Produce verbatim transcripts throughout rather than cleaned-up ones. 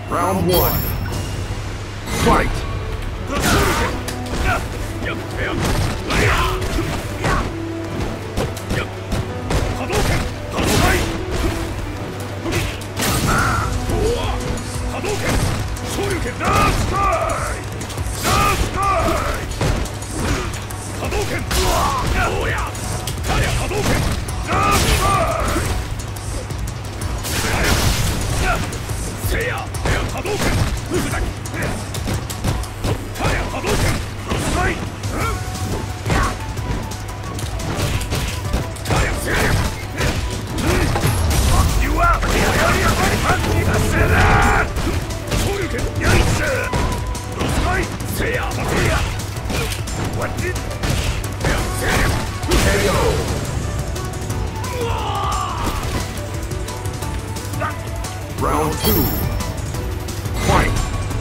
Round one. Fight! Round two. Fight!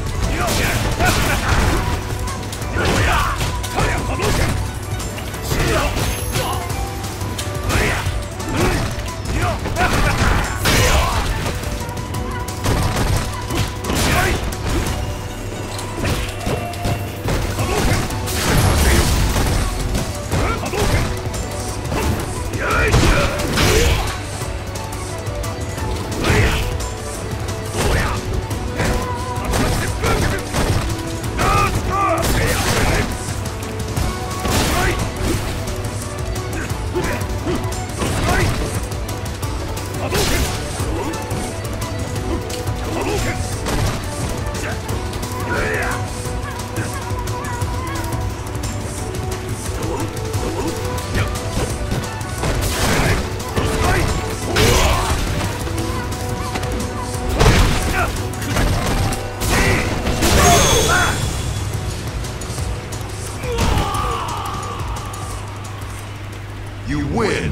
You win!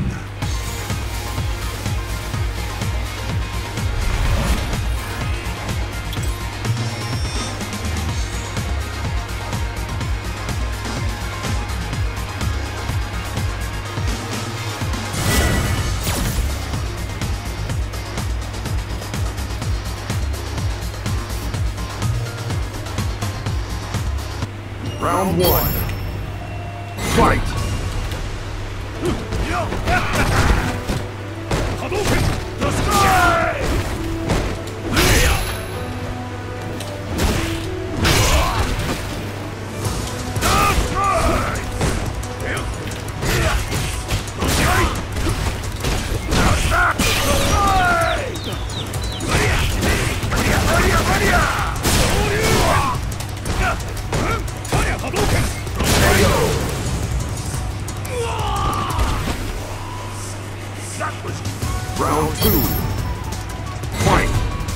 Round one. Fight! Hadouken! The sky! Round two. Fight!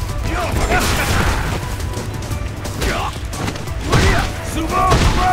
Sumo!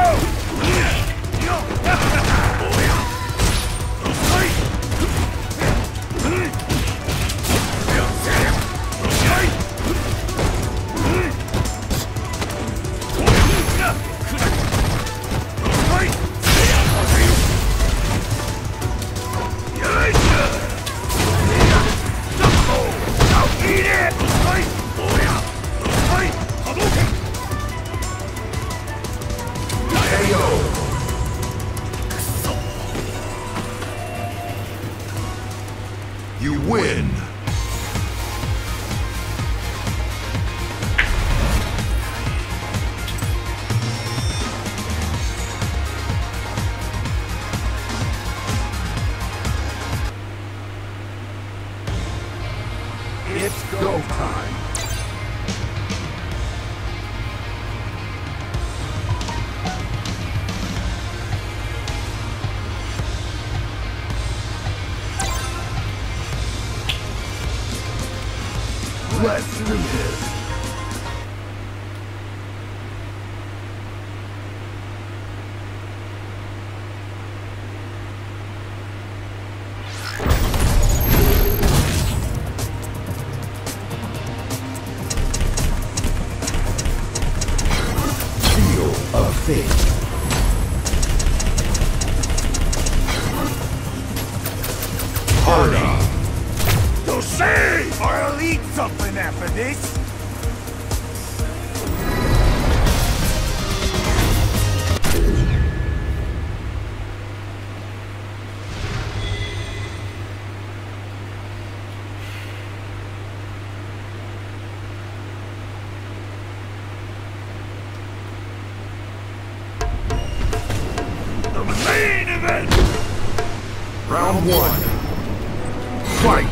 You win! It's go time! Let's do this! Seal of fate. Party! To see! I'll eat something after this! Round one. Fight!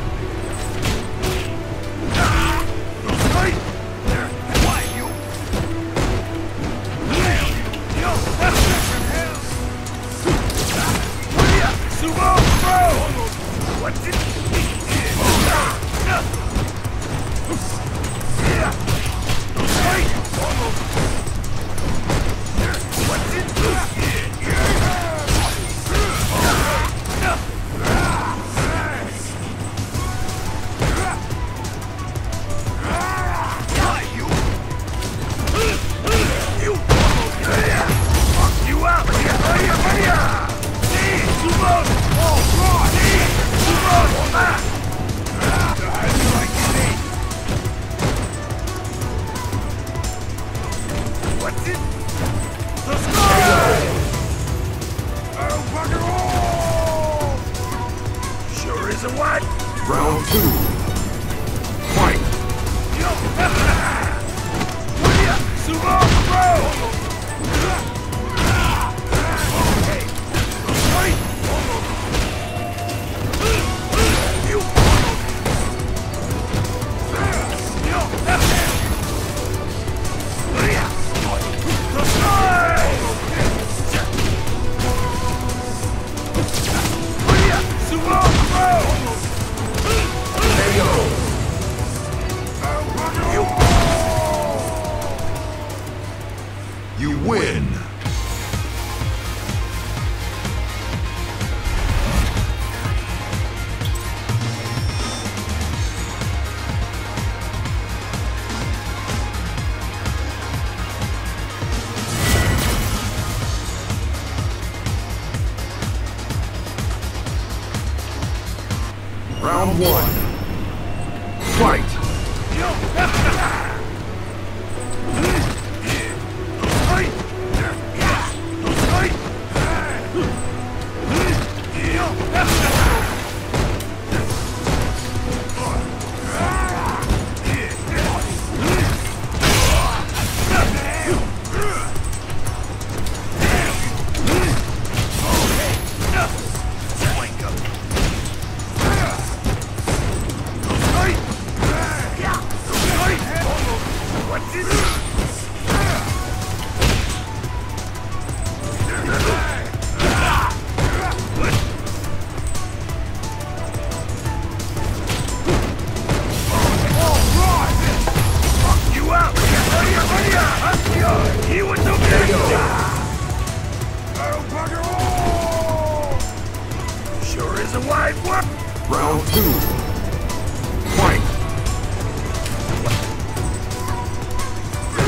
Round two. Fight! Sumo throw! You win! Round one. Fight! Round two. Fight!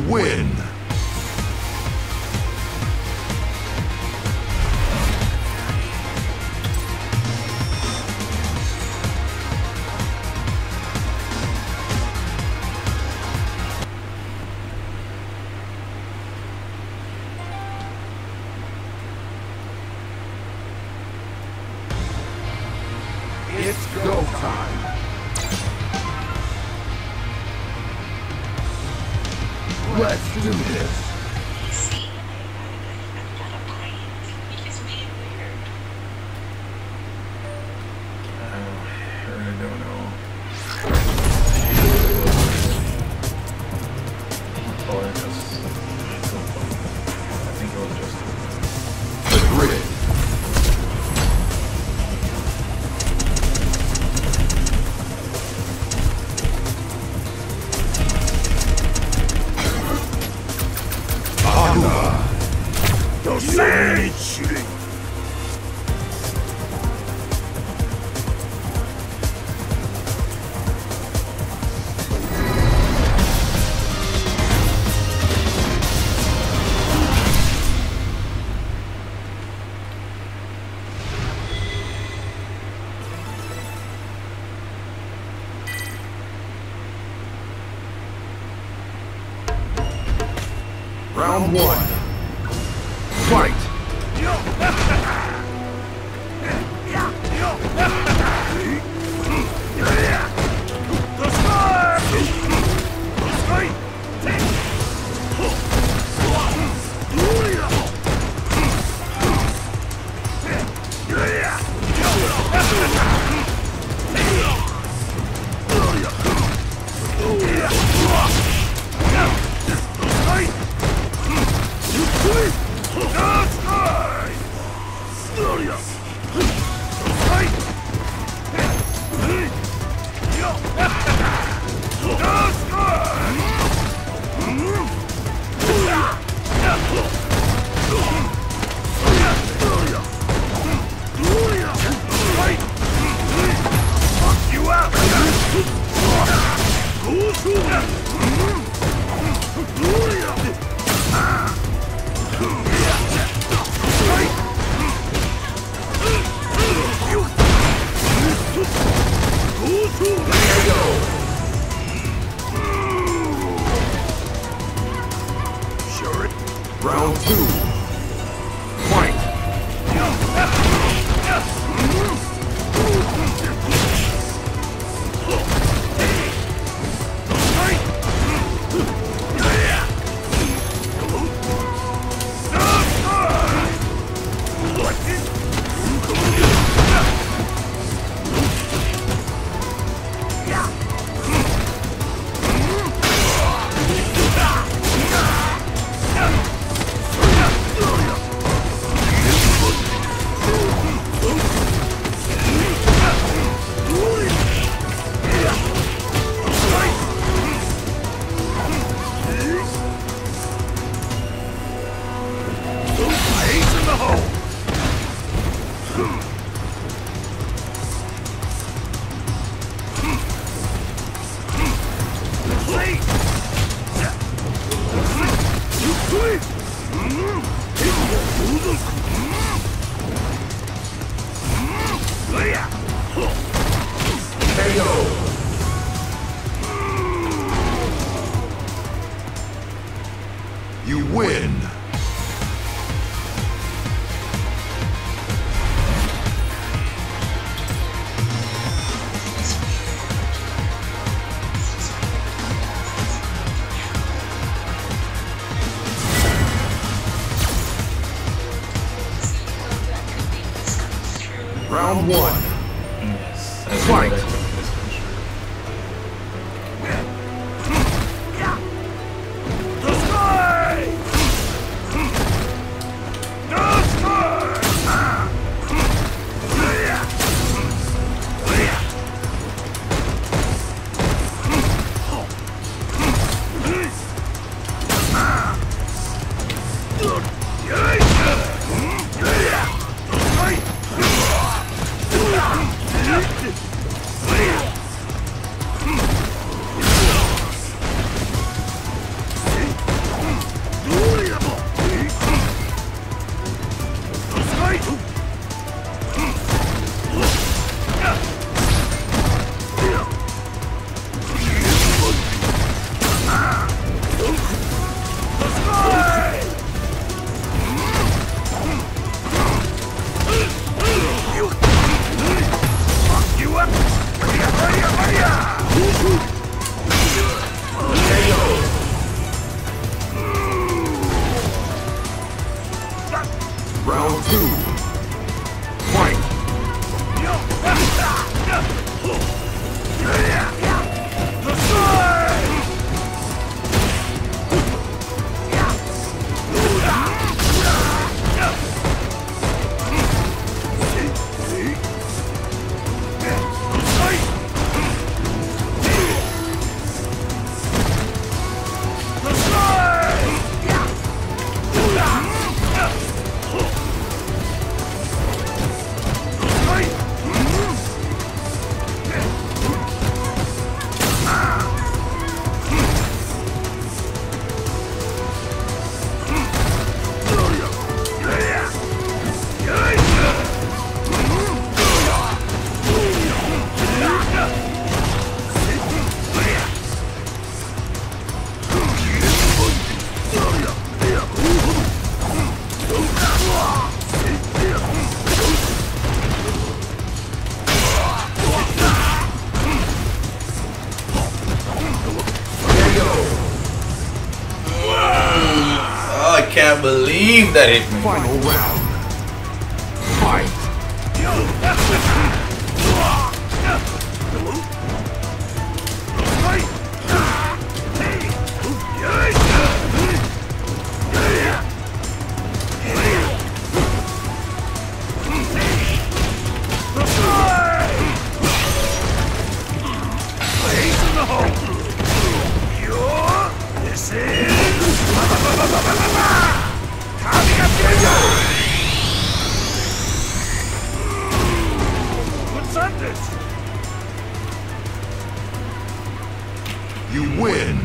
win. It's go time. Let's do this. I really don't know. Or just, I think it was just The grid. Dosage shooting. Round one. Fight! Round two. Fight! K O. You win. Round one. yes. Fight! can't believe that hit me. Final round. Fight. This is... What's on this? You win.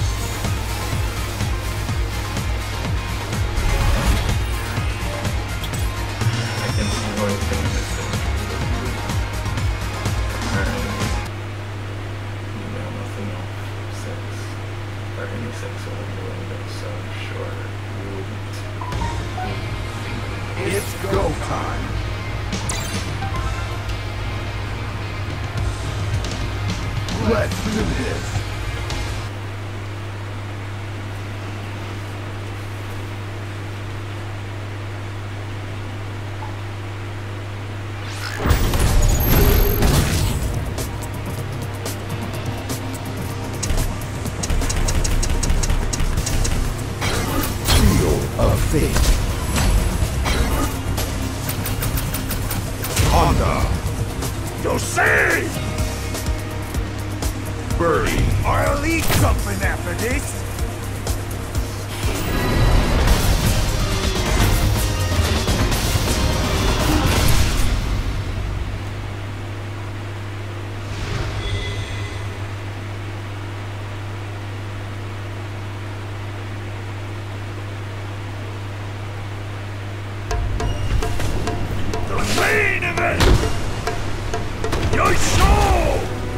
I can see how it's going to miss it. Apparently, you know nothing of sex or any sex over the window, so I'm sure you wouldn't. It's go time. Let's do this. Field of Fate. Honda. You'll see! Birdie. I'll eat something after this! The main event! Yo, show!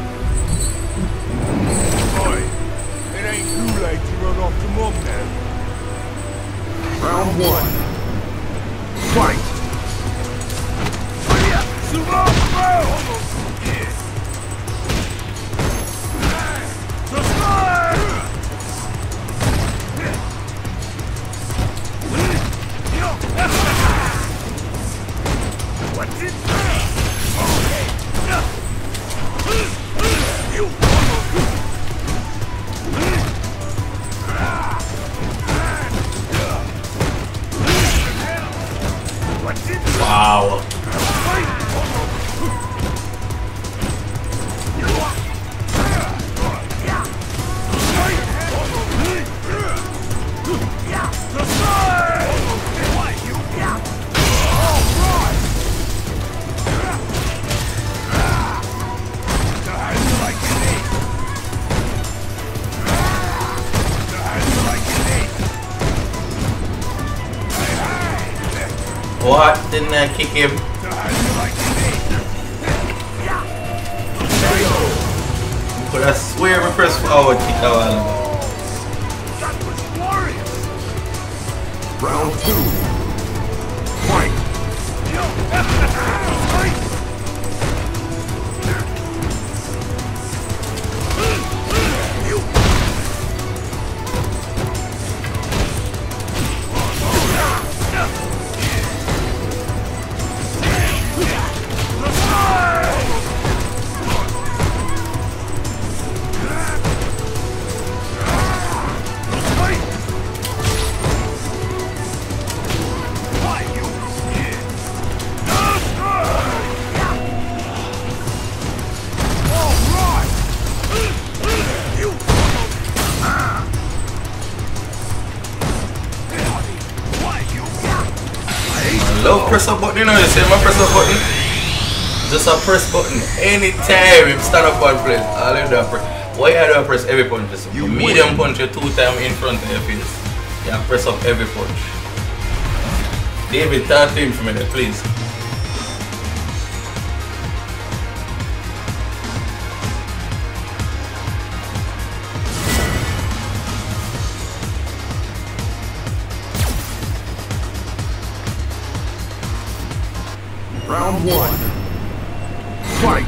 Boy, it ain't too late to run off to mom now. Round one. Fight. Sumo Pro! The score! What's it? You! What's it? Wow. What? Didn't I kick him? But I swear I pressed forward kick a while ago. That was glorious! Round two. Fight. Love press up button, you know, you see my press up button? Just a press button anytime you stand up and play. All you do is press. Why you do press every punch? Just You medium win. punch you two times in front of your face. You press up every punch. David, talk to him for me there, please. Round one. Fight.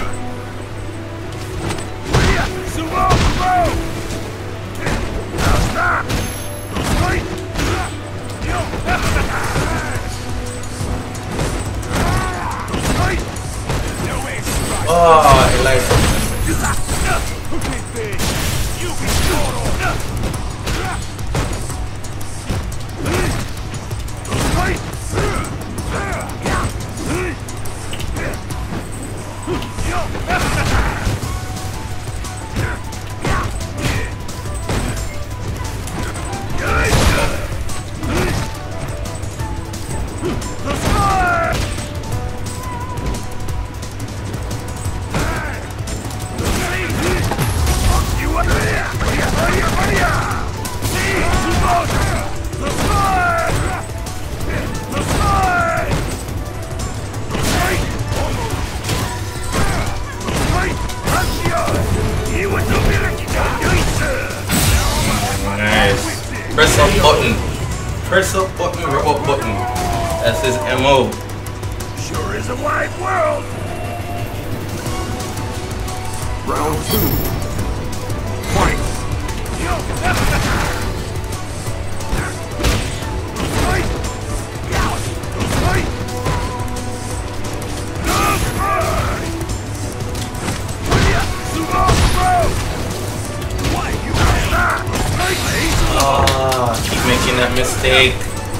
Sumo Pro! party like something. Press up button. Press up button, robot button. That's his M O. Sure is a wide world. Round two. Fight. Ah, keep making that mistake.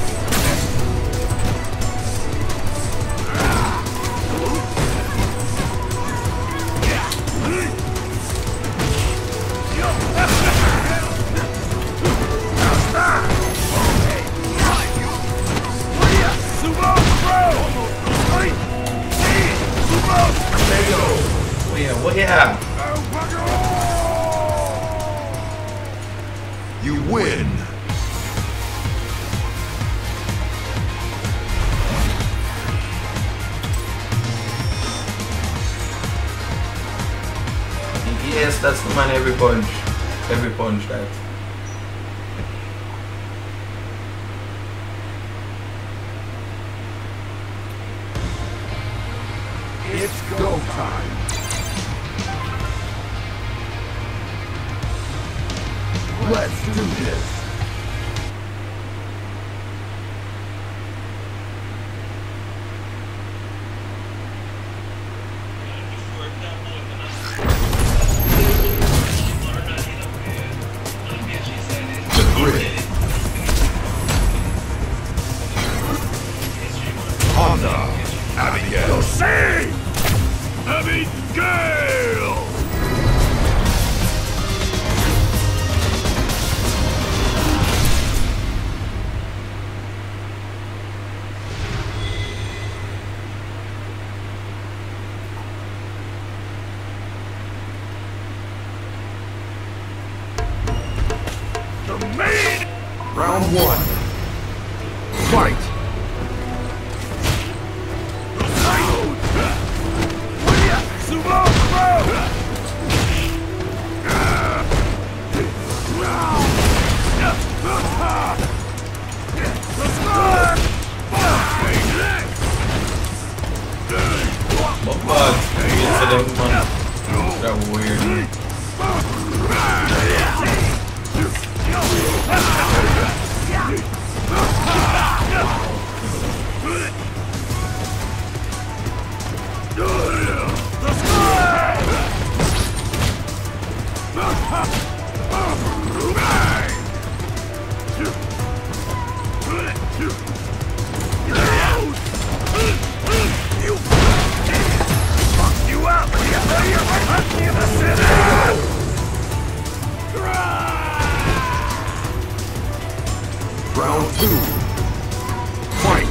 Oh yeah, what yeah? You win. Yes, that's the man. Every punch, every punch that. It's go time. Let's do this. The grid. Honda. Abigail. Say, Abigail. The main. Round one. Fight. Sumo Pro. Oh fuck, get to them man. That weird. Round two. Fight.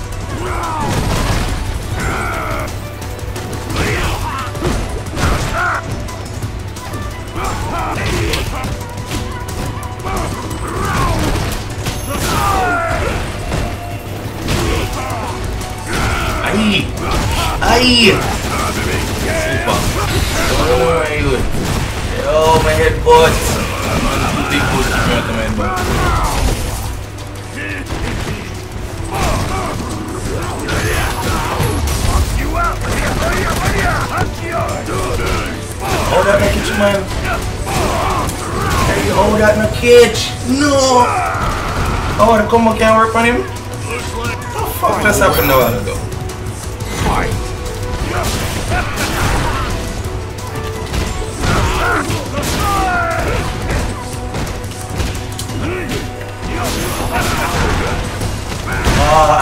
Aye! Aye! Super. Oh my god. Oh my head butt. Two big boots coming out of my head butt. Hold that in the kitchen, man. Hey, hold that in the kitchen. No! Oh, the combo can't work on him? What the fuck just happened a while ago? Fight.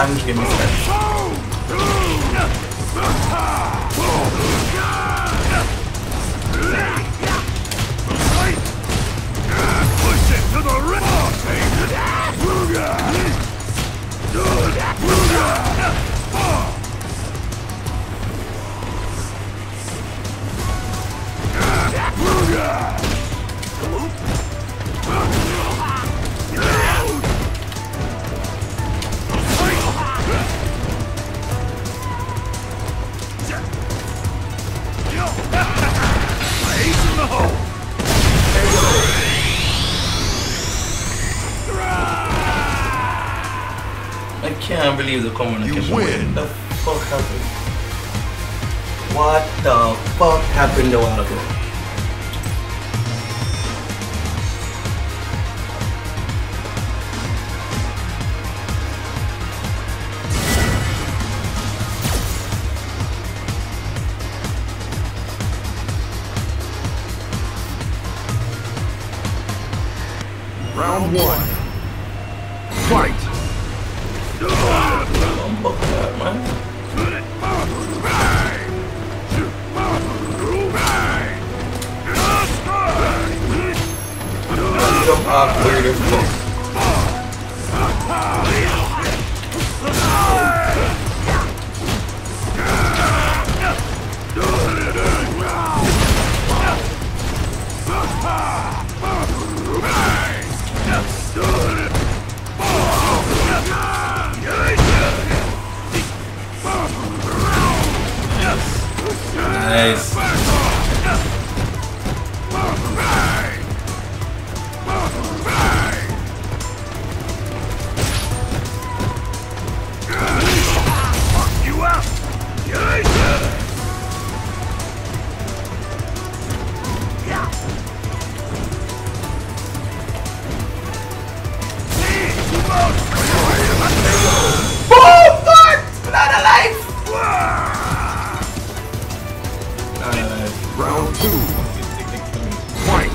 Andre, mister. Push it to the rim. Ace in the hole. I can't believe the communication. You win. What the fuck happened? What the fuck happened a while ago? Round one. Fight. Fuck that, man. Jump off where the fuck. Nice. You up? Oh, fuck! Not alive! Not alive. Round two. Fight.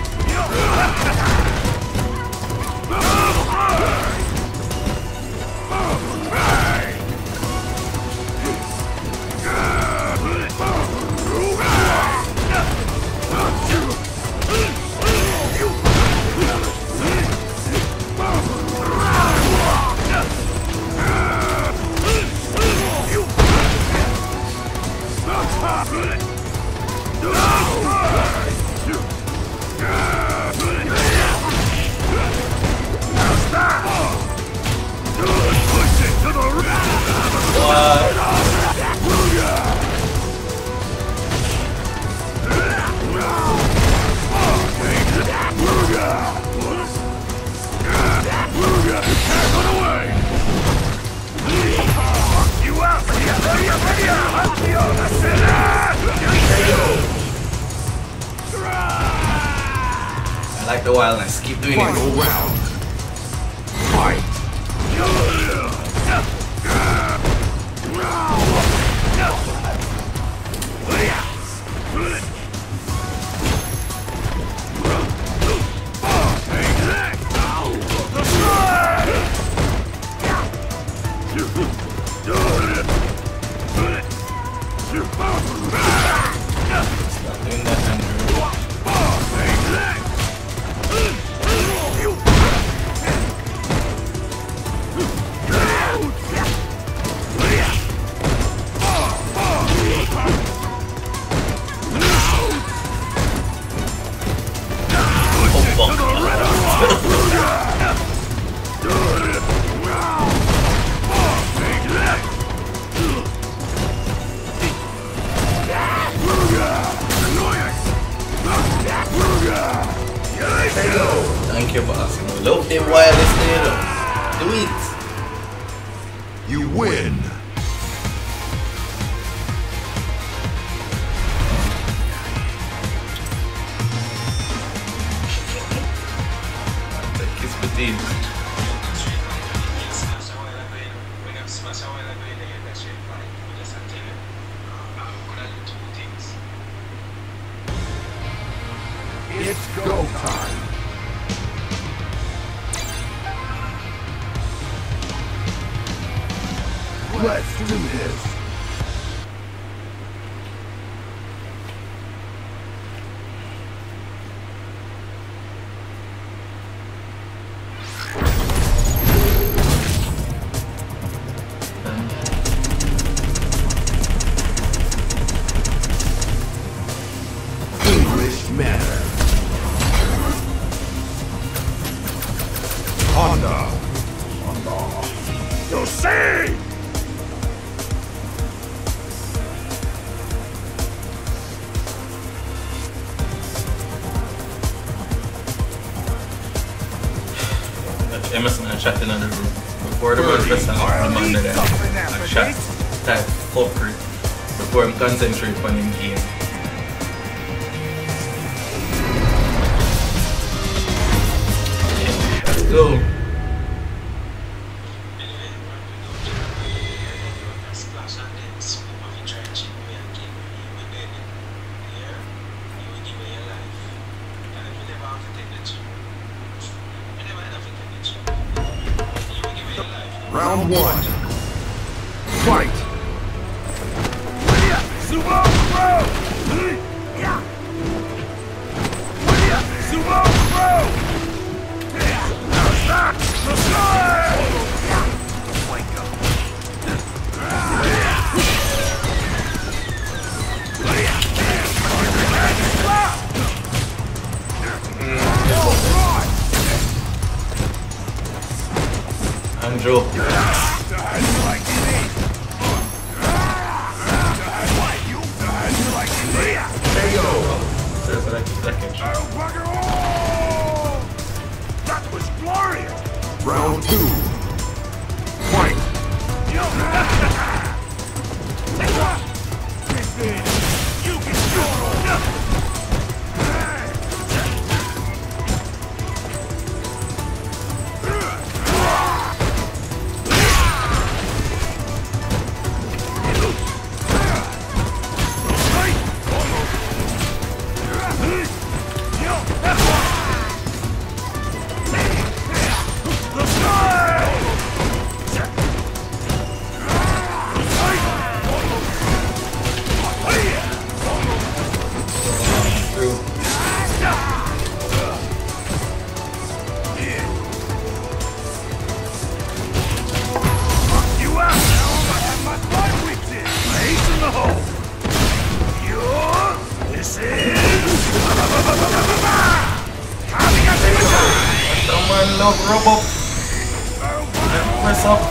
I like the wildness. Keep doing Final it. round. Fight. Stop doing that, Andrew. Thank you, boss. Love them wireless there. Do it. You win. Kiss petite. It's go time. Let's do this. English manner. Honda. Honda. You'll see! Emerson and chat in the room before the bird person demanded a chat type fuckery before him concentrate on him game. Let's go. Round one. Fight! Sumo Pro! Sumo Pro! How's that? Let's go! Wake up. Andrew. That was glorious! Round two. Fight! You can go! Love robot. Press up.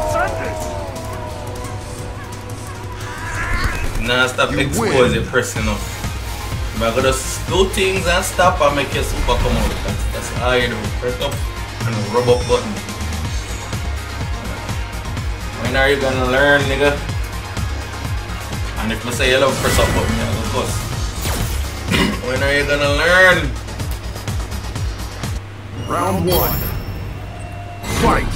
Nah, stop expose your pressing up. But I gotta do things and stop and make your super come out. That's, that's how you do. Press up and rub up button. When are you gonna learn, nigga? And if I say you love press up button, you're gonna cuss. When are you gonna learn? Round one. Fight!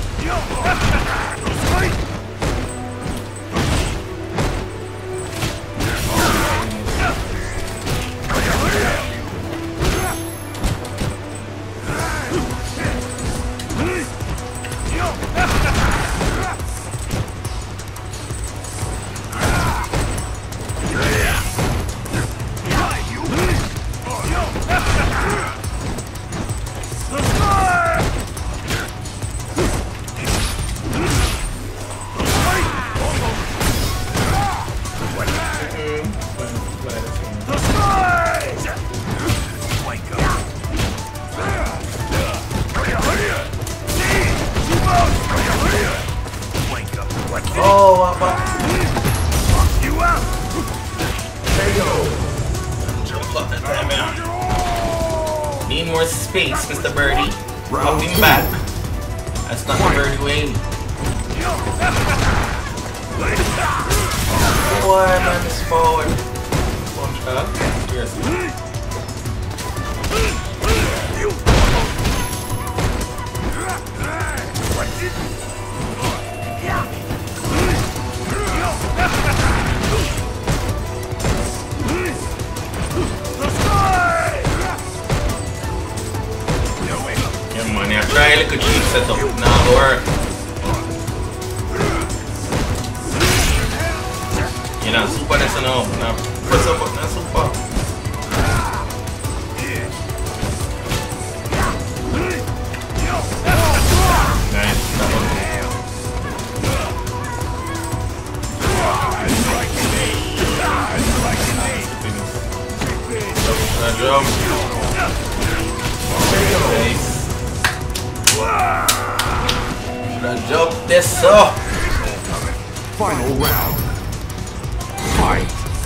Oh, what about? Fuck you up! K O! Jump up that time out. Need more space, Mister Birdie. Up him back. That's not the Birdie way. Boy, man, is forward. One shot. Yes. Yeah, man, I try a little cheap setup. Nah, work. You know, super this now. Now, press up button and super. Nice. That one. Good job. Nice. Good job. This up. Final round. Fight.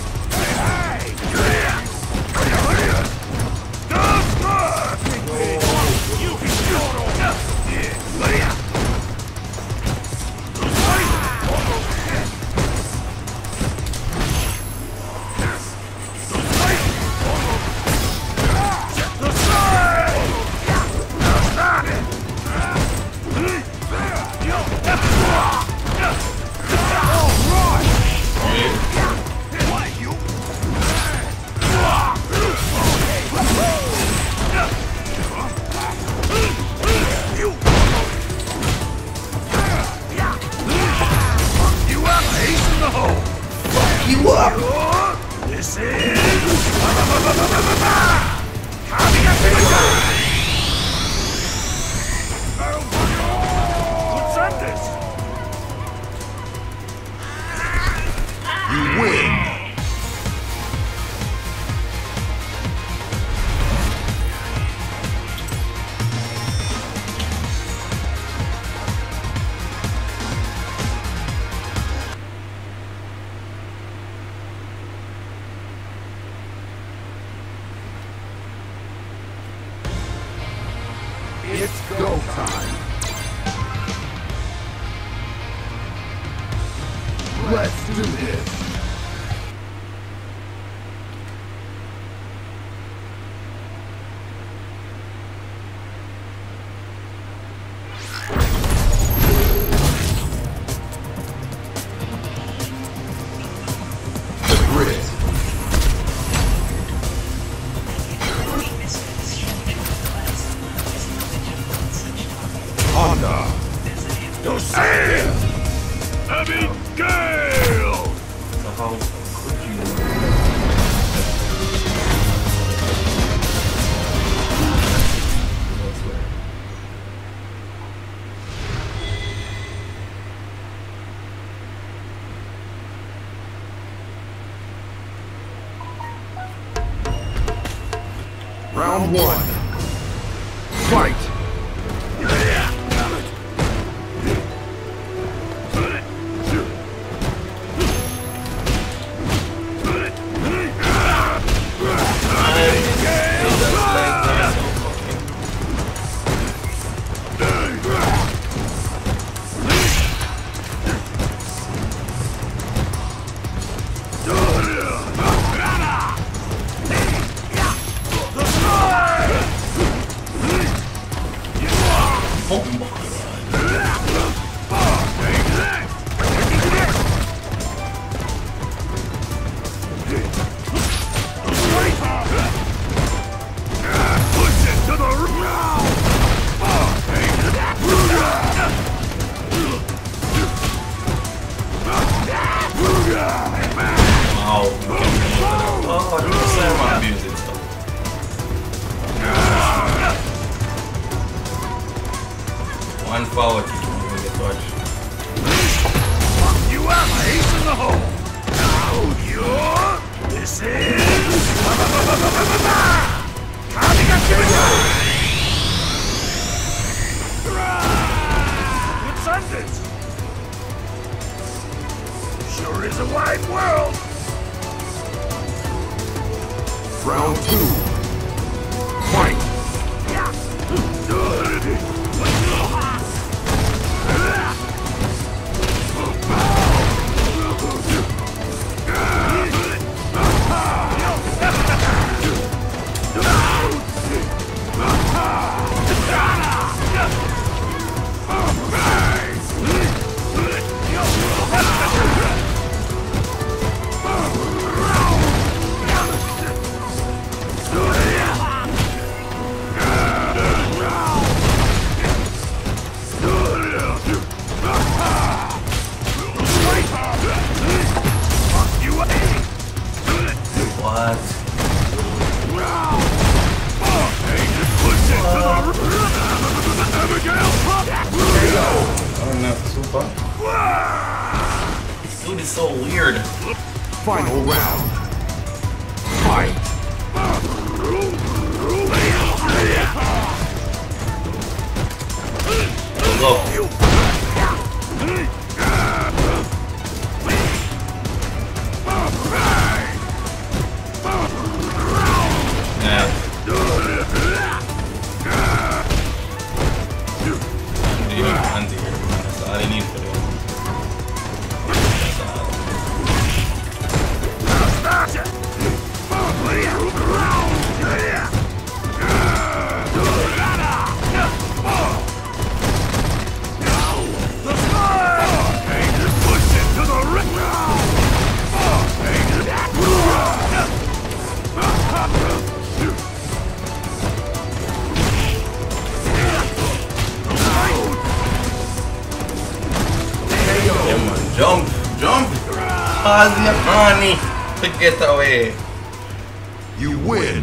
You up. This is What's that this? You win. It's go time. Let's do this. The grid. Honda. Dosage. Abigail. So how could you? Round one. Fight. One forward kick and you get touched. You have ace in the hole. Now you're. This is. It's ended. Sure is a wide world. Round two. Fight. Oh no, super. This dude is so weird. Final round. Fight. Go. Yeah. Anti here. That's all I need for this. Come on, jump, jump! Ozzy Honey to get away. You win.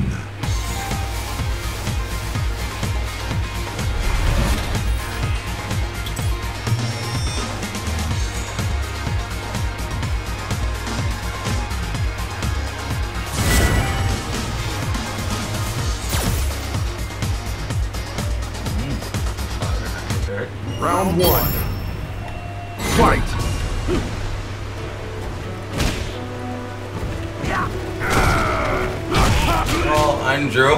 Round one. Fight. Oh, Andrew.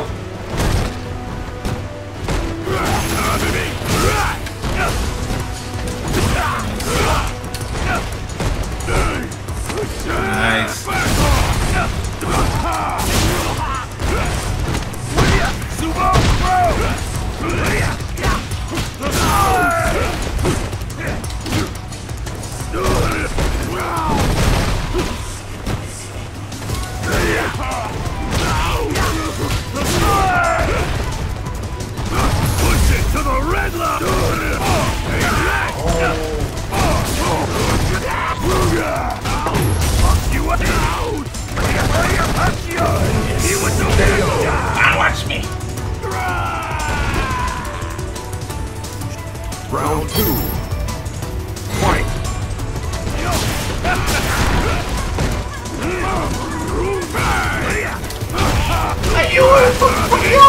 Nice. Watch me. Round two. Fight. You are for you.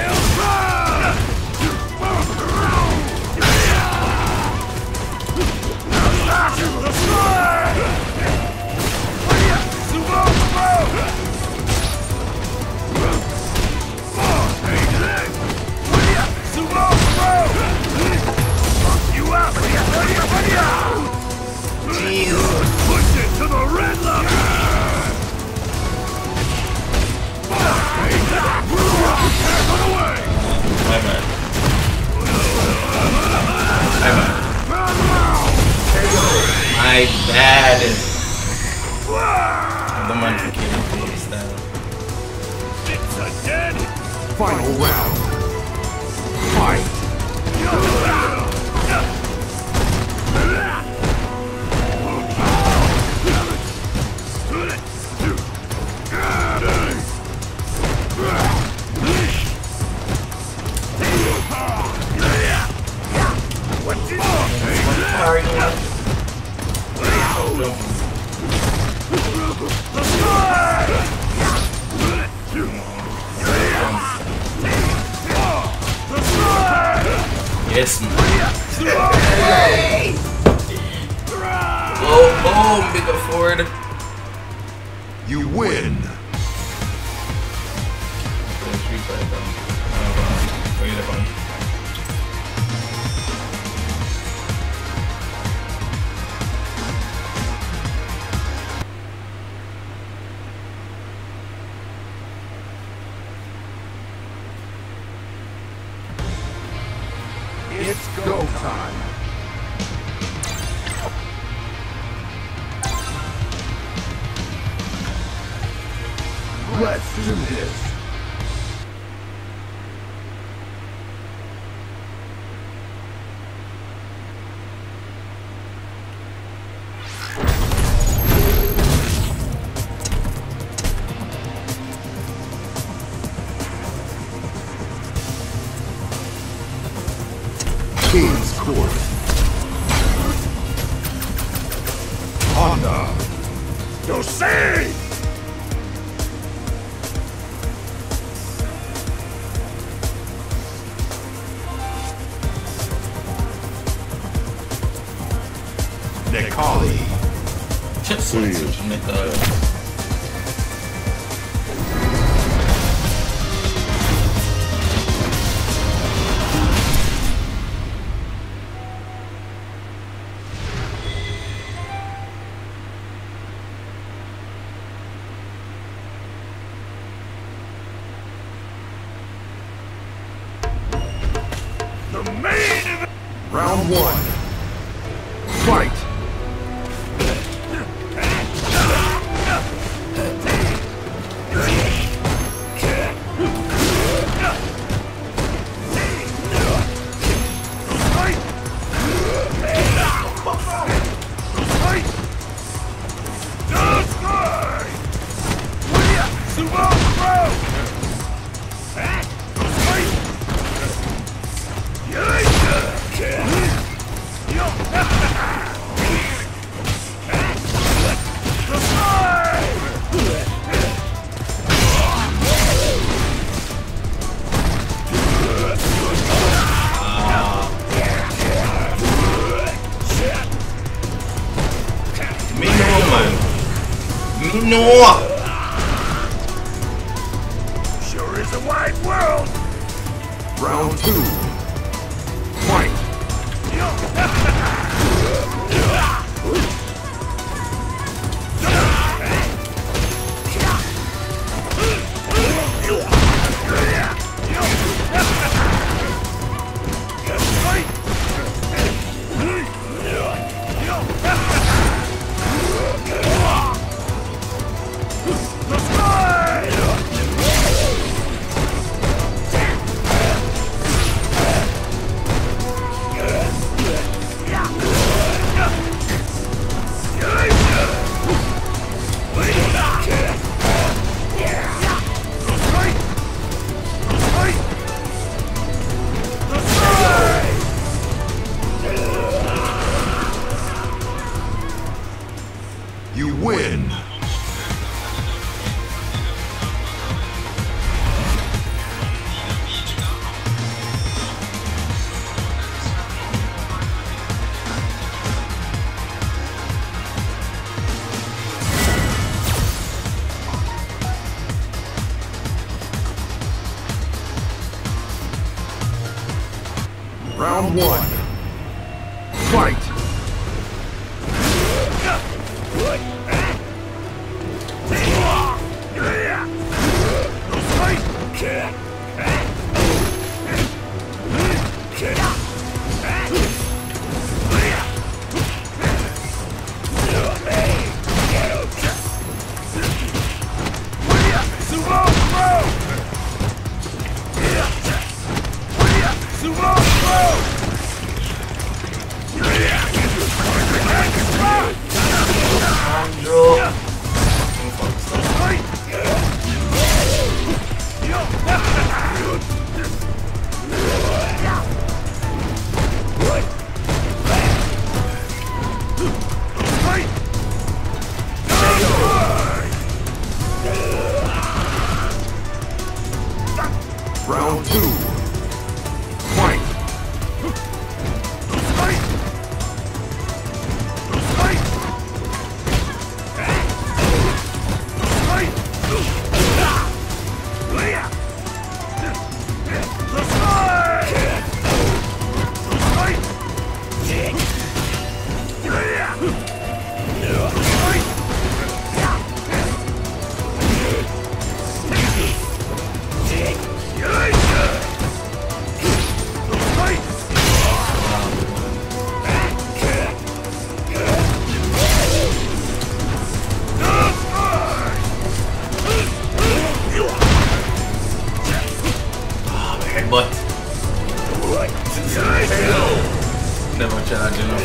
Push it to the red level! My bad. My bad. The man who came up with this style. It's a dead! Final round. Fight. Yes, man. Hey! Whoa, boom, big Ford. You win. It's go time. Let's do this. course. Honda. Dosei! Nekali. Chips on such nigga. The main event! Round one. Fight! No! Sure is a wide world! Round two. Fight! You win! Round one. Fight! Round two. Fight! But never charging enough.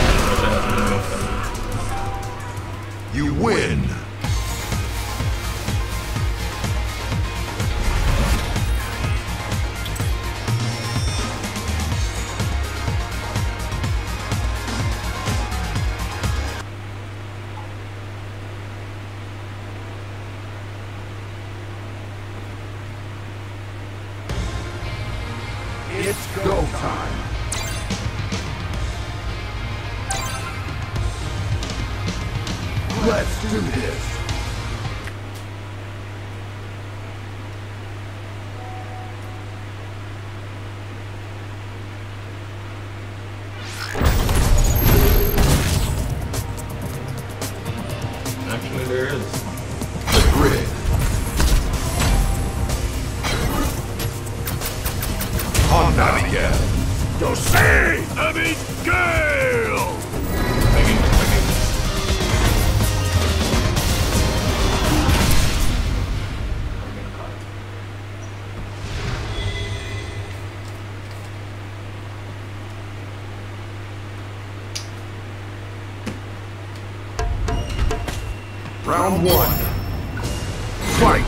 You win! It's go time. Let's do this. Actually, there is. The grid. On that again. Dosey! Abigail! Round one. Fight!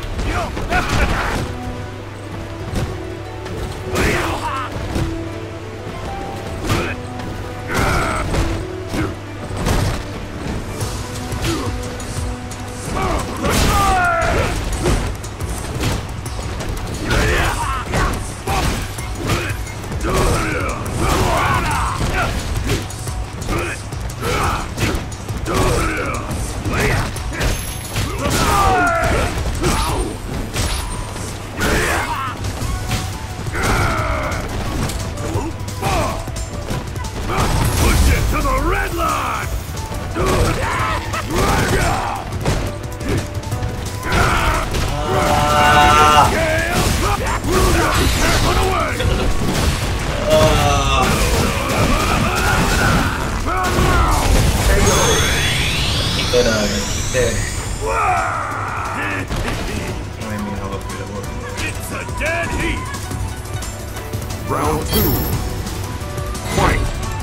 It's a dead heat! Round two. Fight!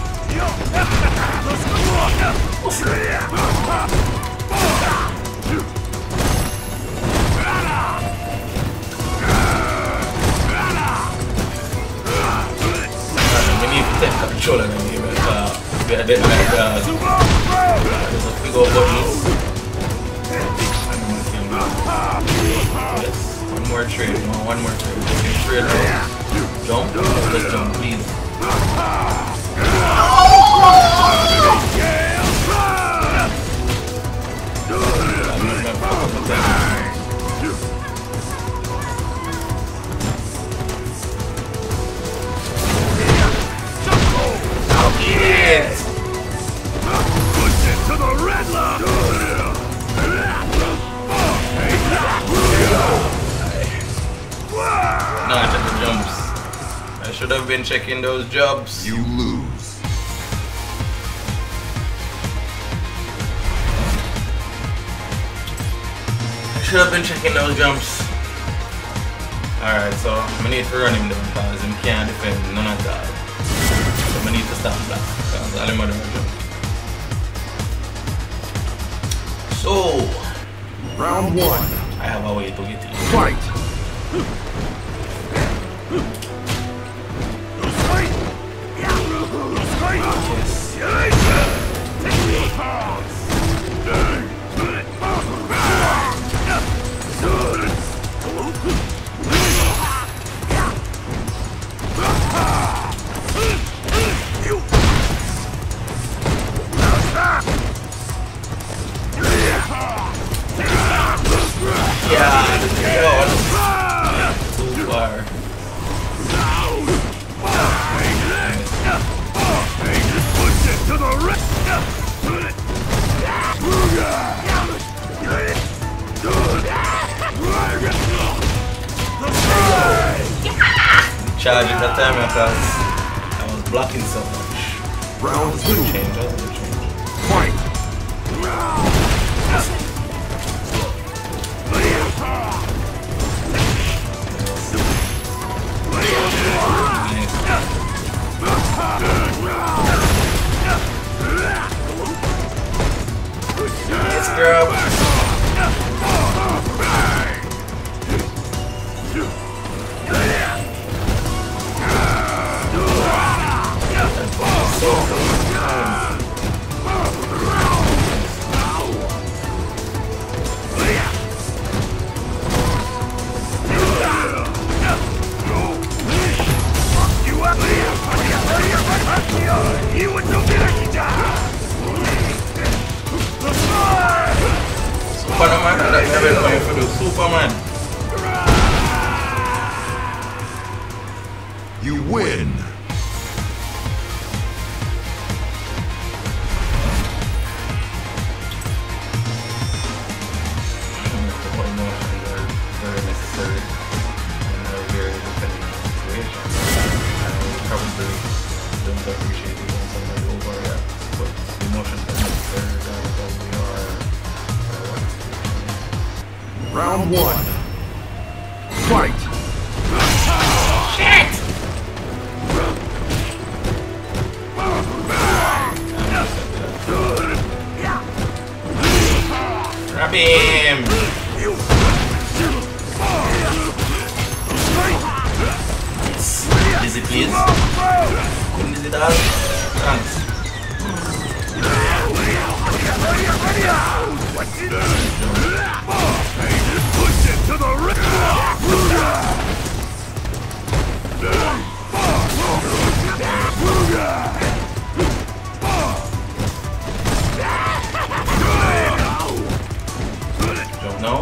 We need to take control of them here, uh, we are dead like uh, there's a big old button. Yes, one more trade, no, one more trade. Trade out. Jump, let's jump, please. Yes! Push it to the red line! Nah, check the jumps. I should have been checking those jumps. You lose. I should have been checking those jumps. Alright, so I need to run him down because he can't defend none of that. So I need to stop that because all him other jump. So Round one. I have a way to get in. Fight! Yeah, God. Too far. Push it to the red! Charge it that time because I was blocking so much. Round two. Change, I'll change. Fight! Let's grab. win. Round one. Fight! Shit! Grab him! Is it please? Couldn't is it all? Thanks. Push it to the Don't know.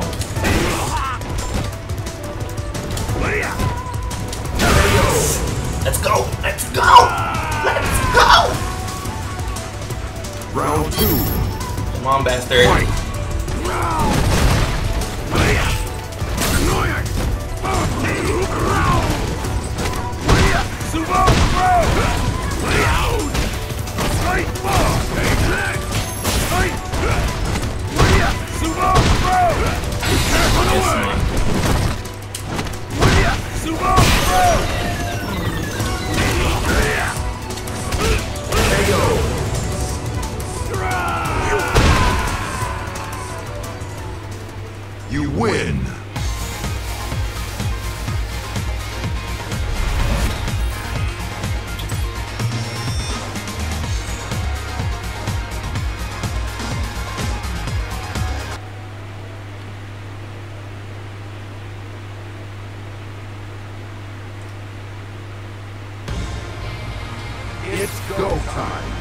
Let's go! Let's go! Let's go! Round two. Come on, bastard. Fight! You win. It's go time.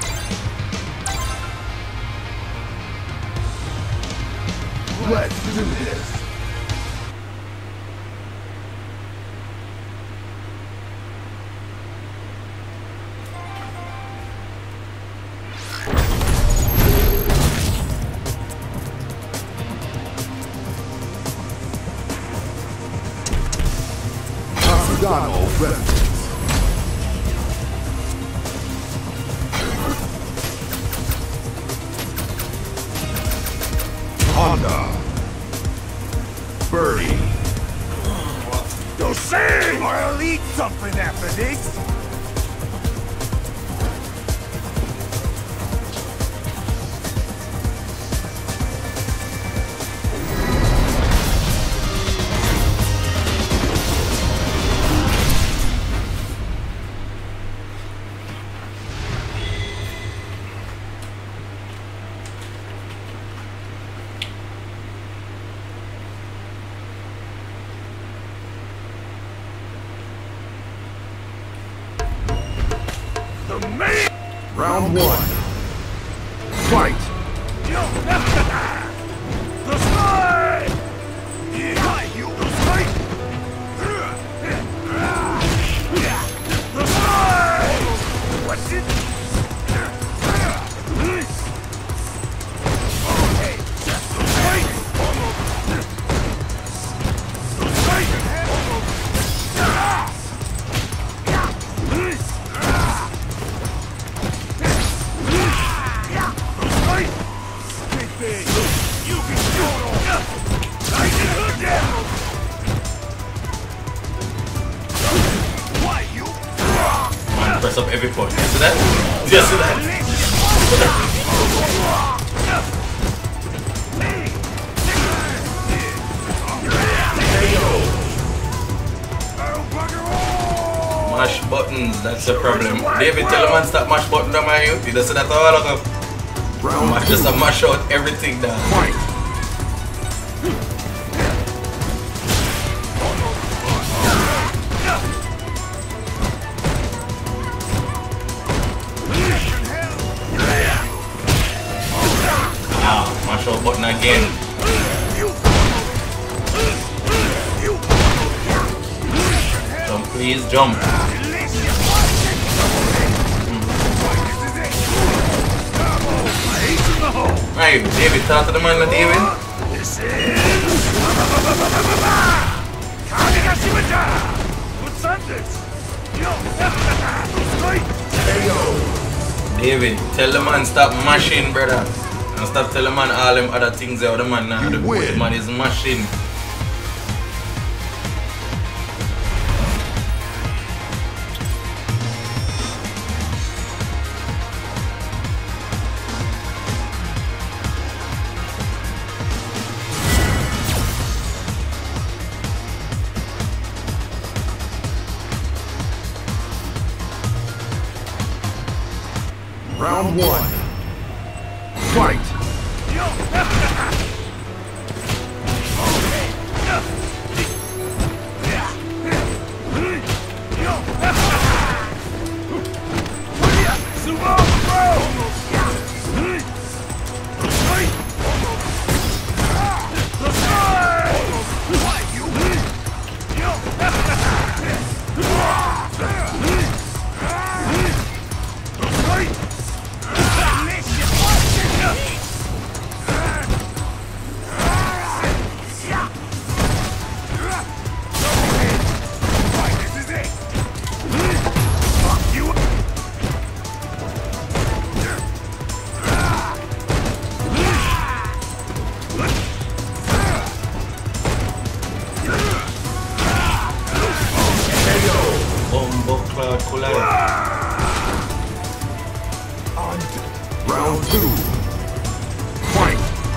Let's do this. Kasugano reference. Honda. Birdie. You'll see! Or I'll eat something after this! Round one. Fight! The slide! Yeah, you the slide! The slide! What's it? Okay, just the slide! The slide! Press up every point. You see that? You see that? Mash buttons, that's the problem. David, tell the man stop mash button on my youth. You don't see that all of them. Mash just a mash out everything down. Fight! Mash out button again. Jump, please, jump. Right, David, talk to the man, David. This is Kamigashima-ja! What's on this? Yo! David, tell the man stop mashing, brother. And stop telling the man all them other things that the man now. The, the man is mashing. Round one. Fight! Round two. Fight!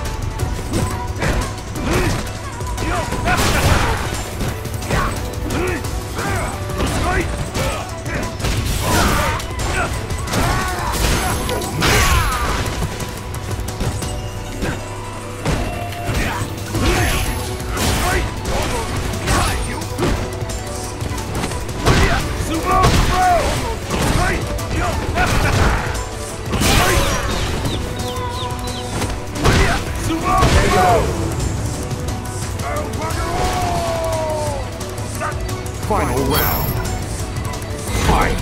Final round. Fight!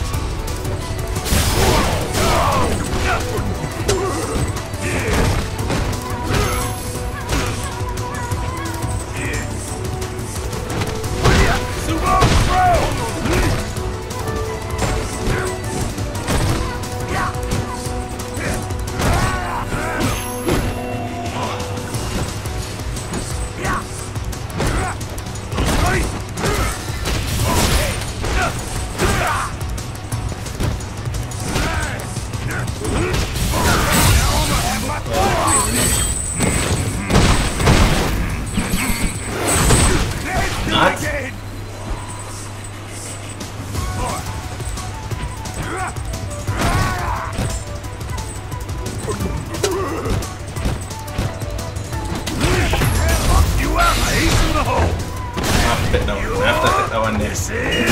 This is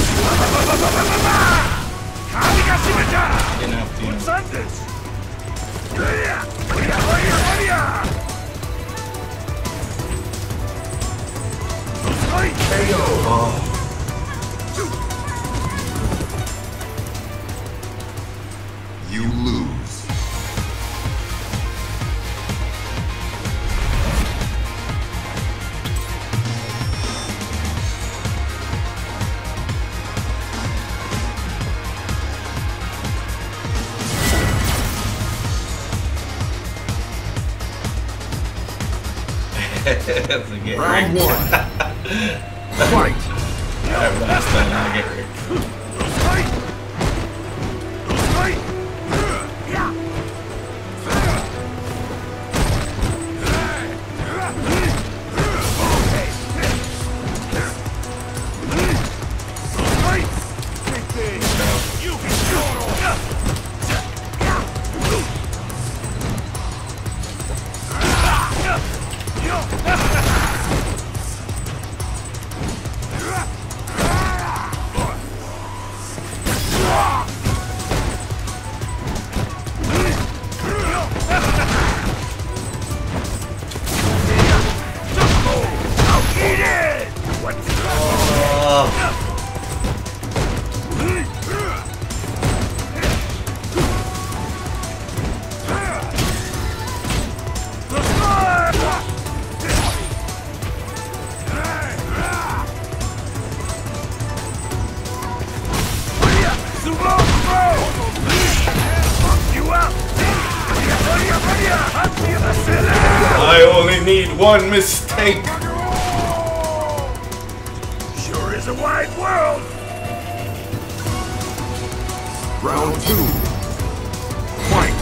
Kamigashima-ja! What's on this? Oh. You lose. Round one. Fight! Everybody's starting to get ready. I only need one mistake. Sure is a wide world. Round two. Fight.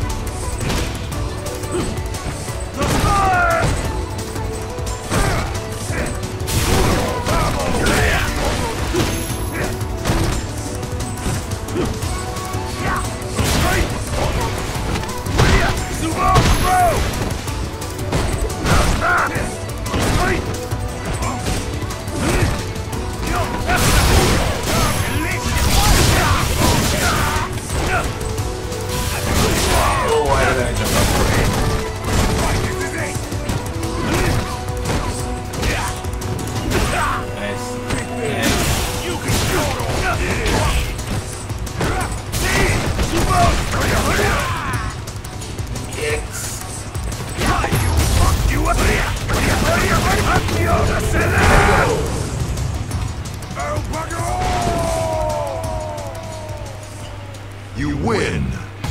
You win.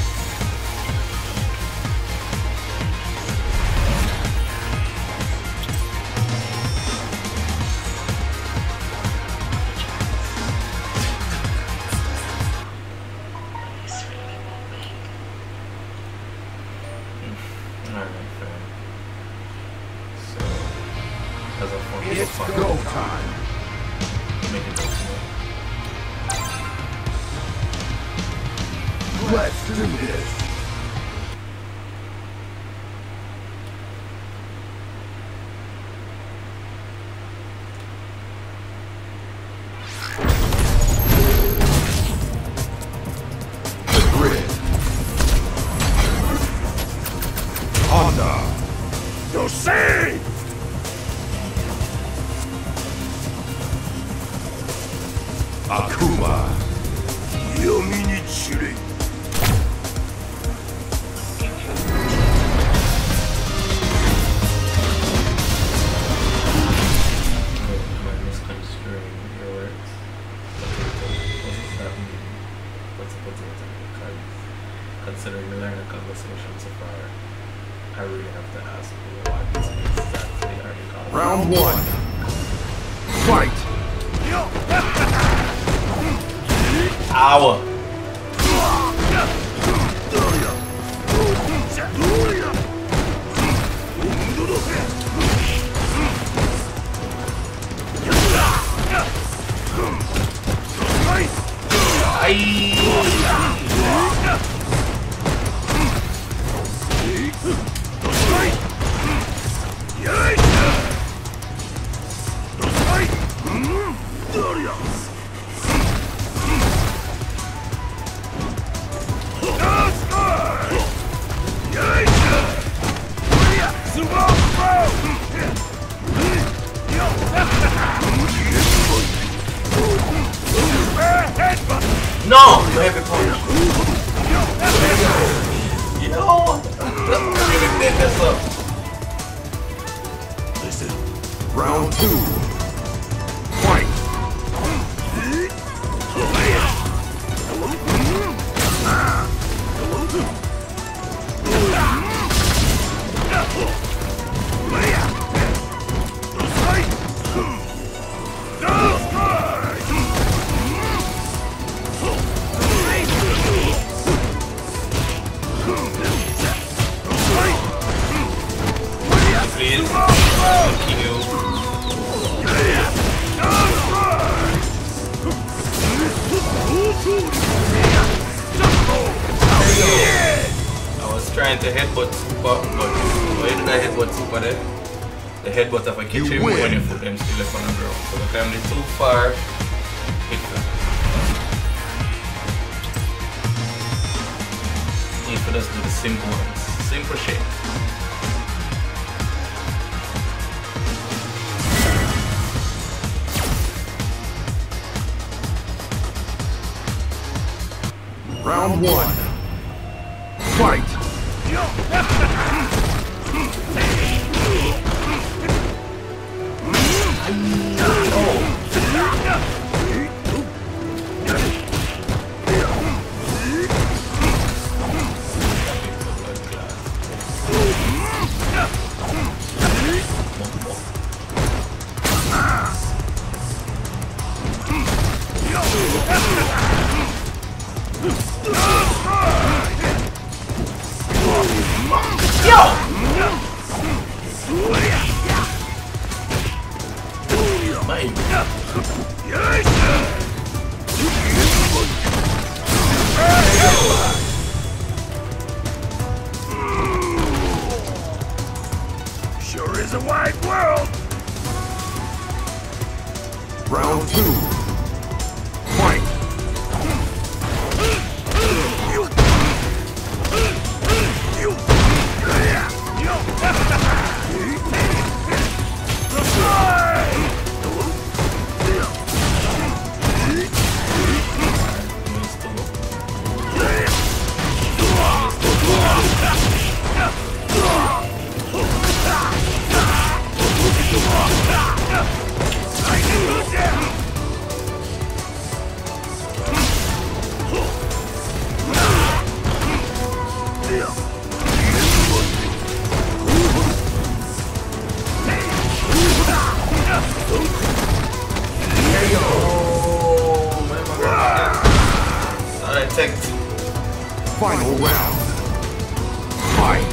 It's go time. Make it go. Let's do this. The grid. Honda. Go see! Akuma. Yominichiri. Considering the learning conversation so far, I really have to ask you what exactly are you calling? Round one. Fight. Ow! No! You have it punch. Yo! I'm really did this up. Listen. Round two. Fight. Please. Thank you. I was trying to headbutt Super, but why did I headbutt Super there? The headbutt of a catch him when you put them still up on the ground. So if I'm too far, hit them. Need for us to do the simple ones. Simple shit. Round one. Fight. Sure is a wide world. Round two. Fight. Final round. Fight.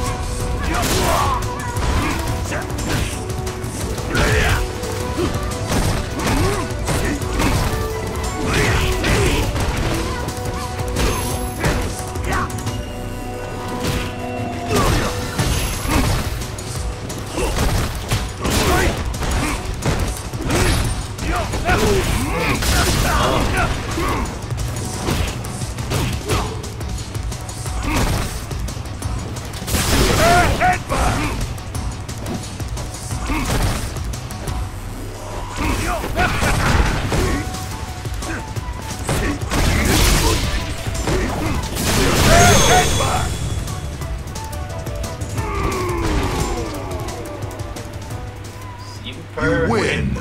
You win.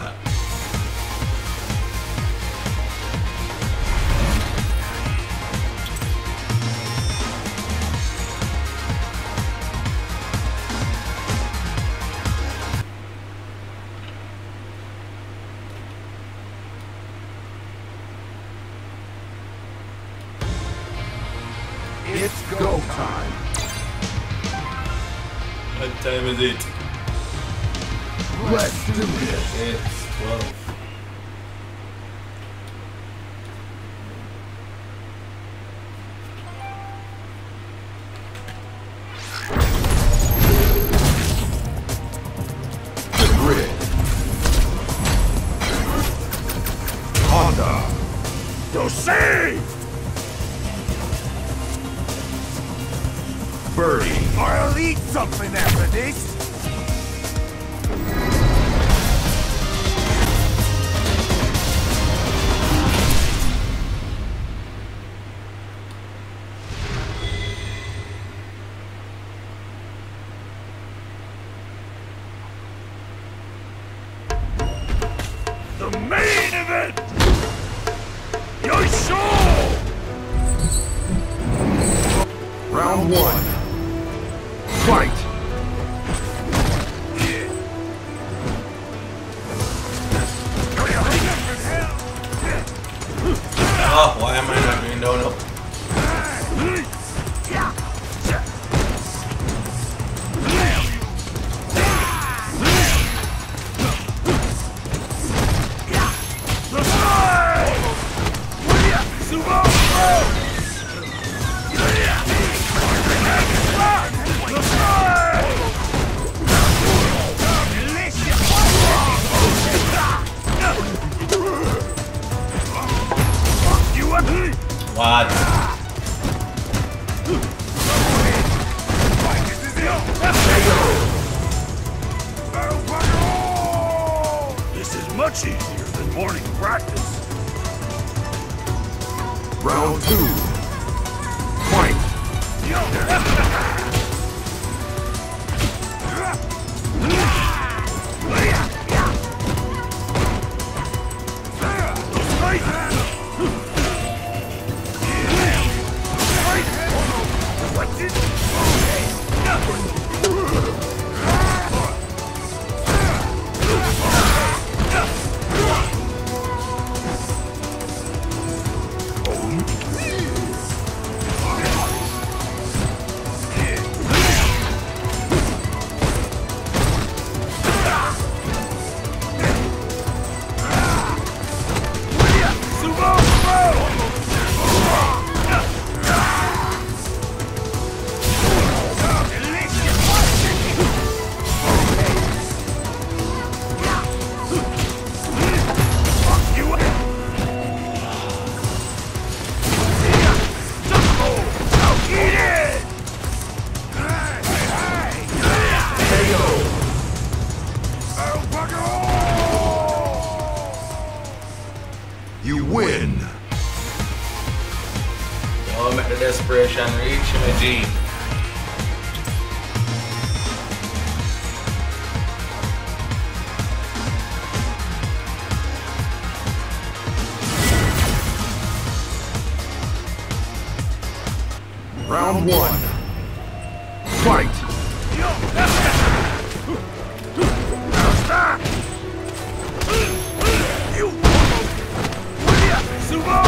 It's go time. What time is it? Let's do this. It's twelve. The grid. Honda. Dosei! Birdie. I'll eat something after this. The main event! Your show! Round one. Fight. Oh, why am I not doing down up? What? This is much easier than morning practice. Round two. Fight. You win. Don't make the desperation reach me, G. Round one. Fight! Stop! You! Sumo!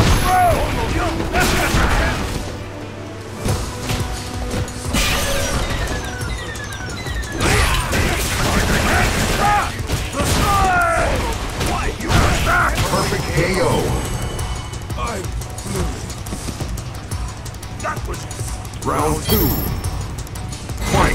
Perfect K O. That was round two. Fight!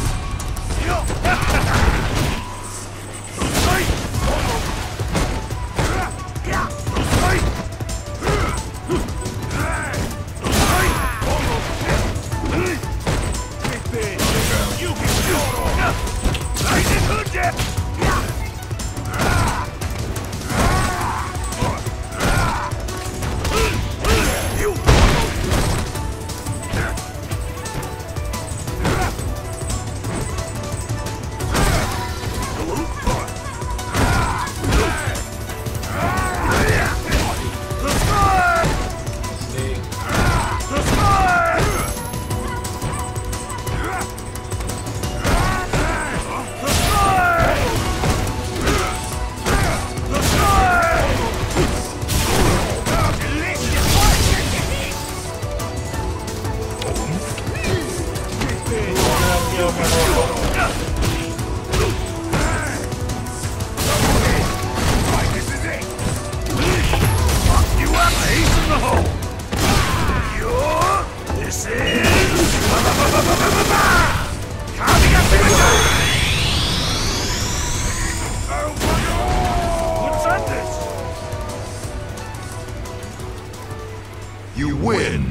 You win!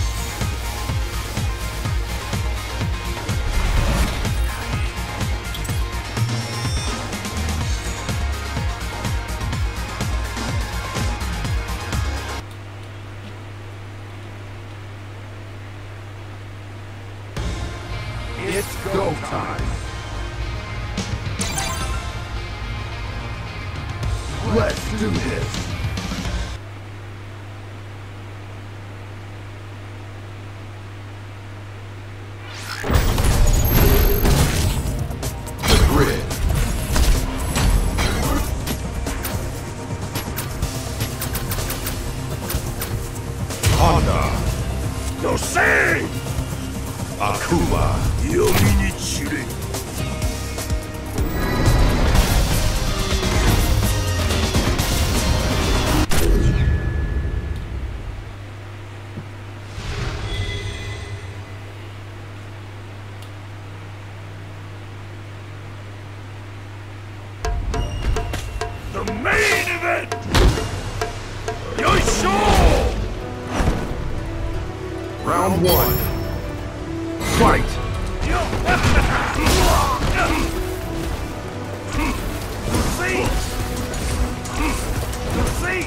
It's go time! Let's do this! Honda! Dosei! Akuma! Yominichiri! The main event! Yoisho! Round one. Fight! See? See?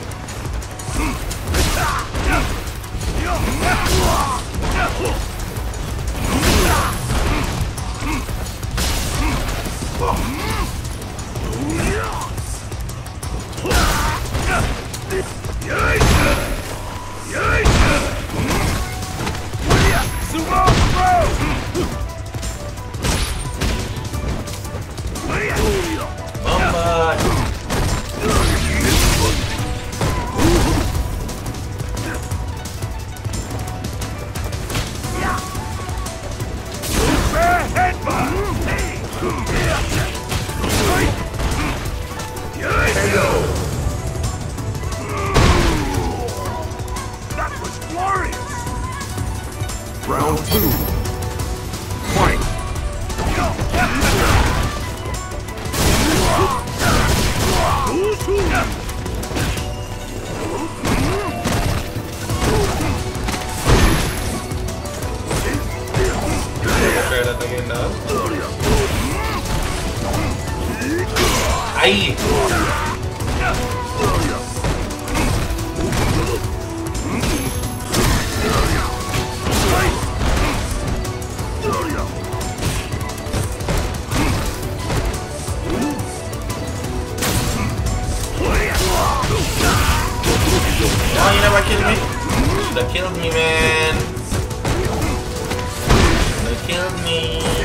Karma killed me? Should have killed me, man. Should have killed me.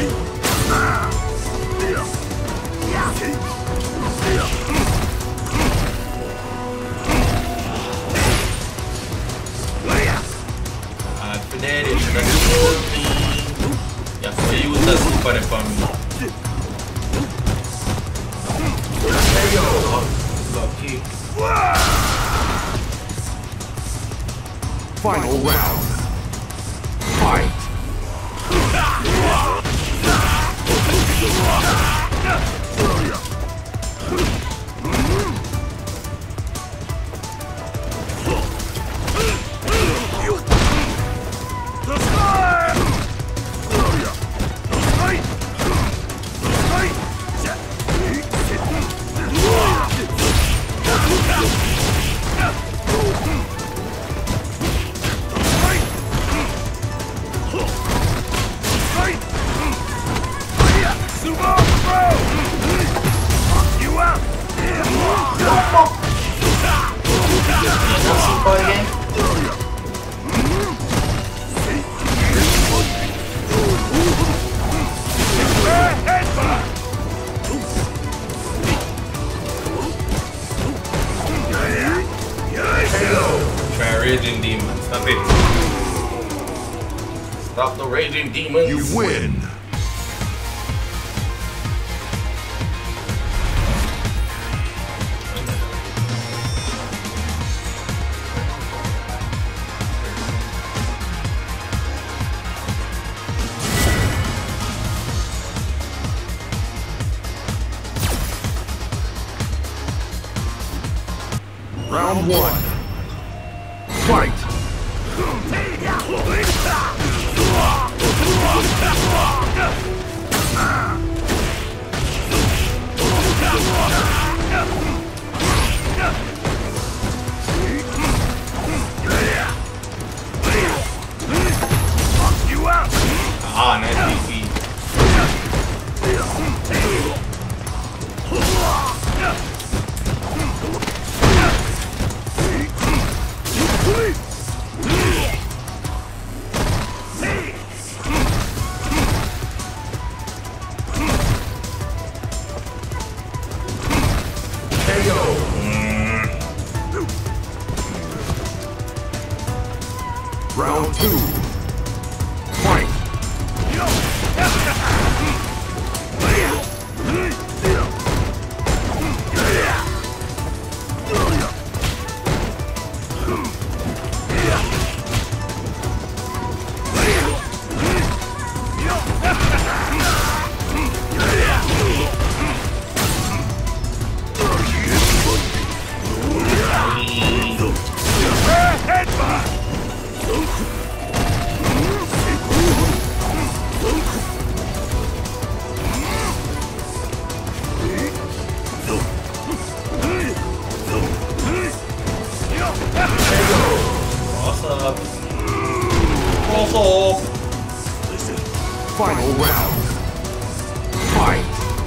Ah, Fidel, you should have killed me. Yeah, so you use that super for me. There you go. Lucky. Final round. Fight. Raging demon, stop it. Stop the raging demons. You win. Round one. Fight! Ah, nice D P. Round two. Fight! Final round. Fight!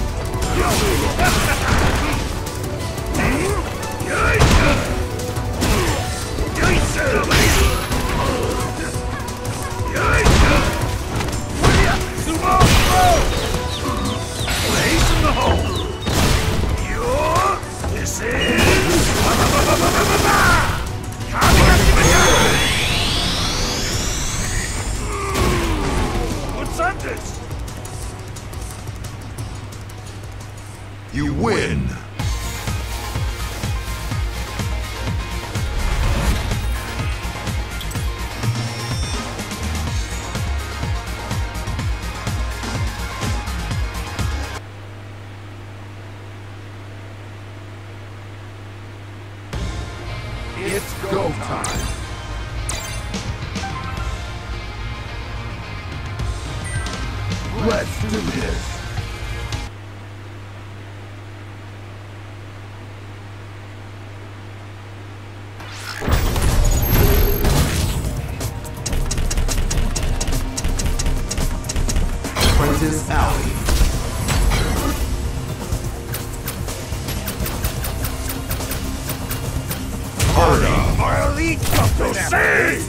This is... What's up this? You win. It's go time. Let's do this. Princess Alley. Hardy. I'll eat something. See?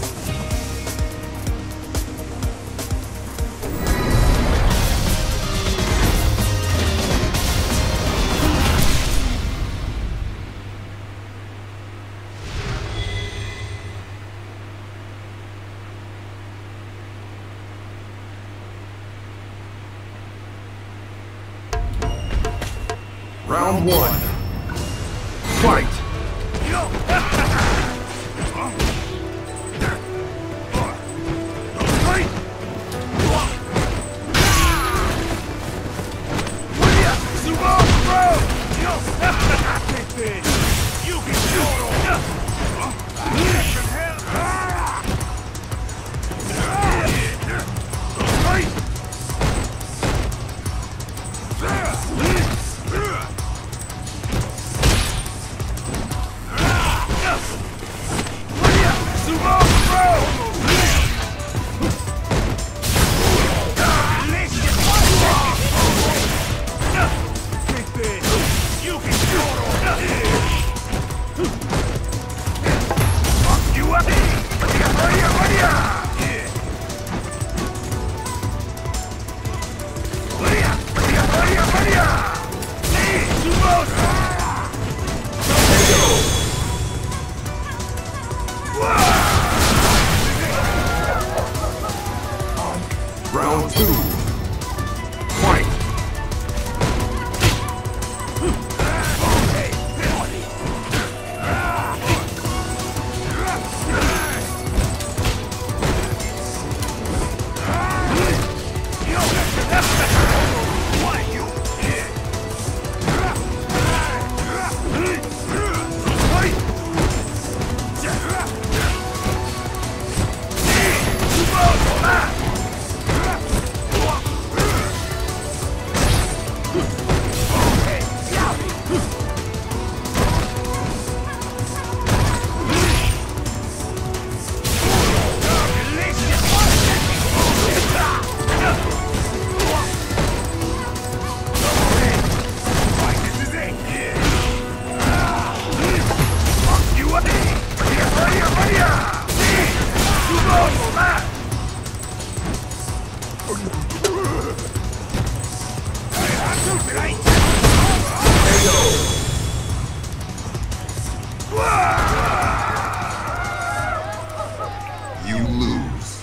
Round one. Fight! Round two. Fight! You lose.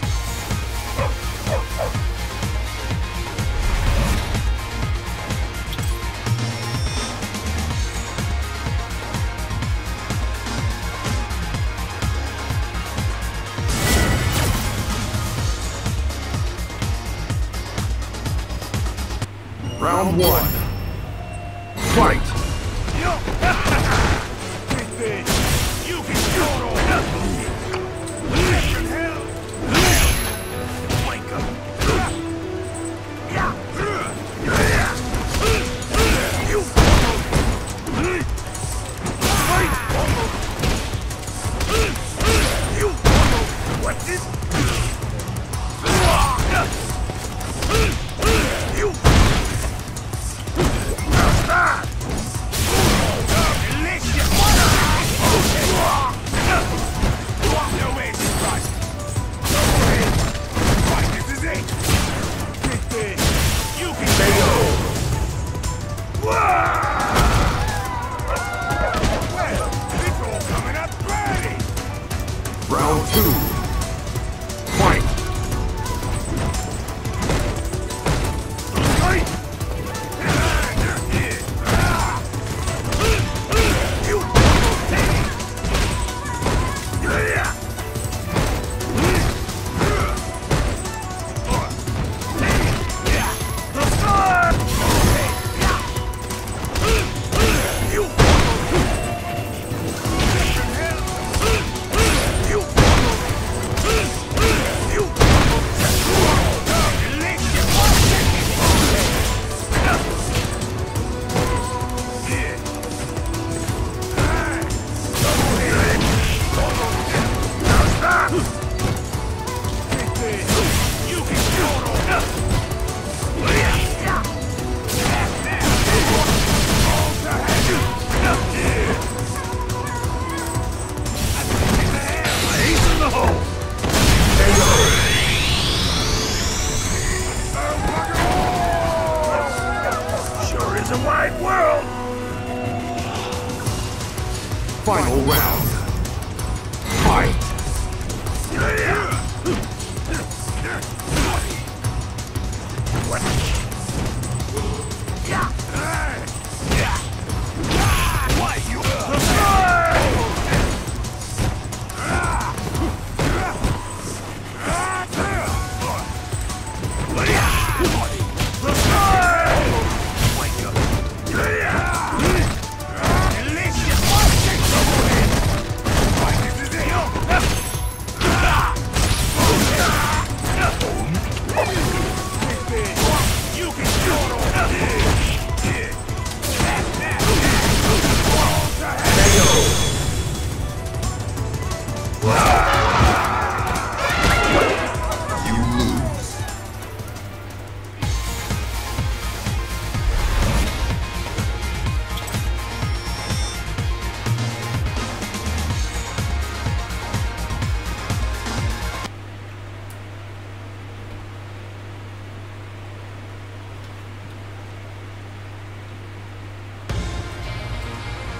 Round one. Fight! What's this? Round two. Fight! Final round.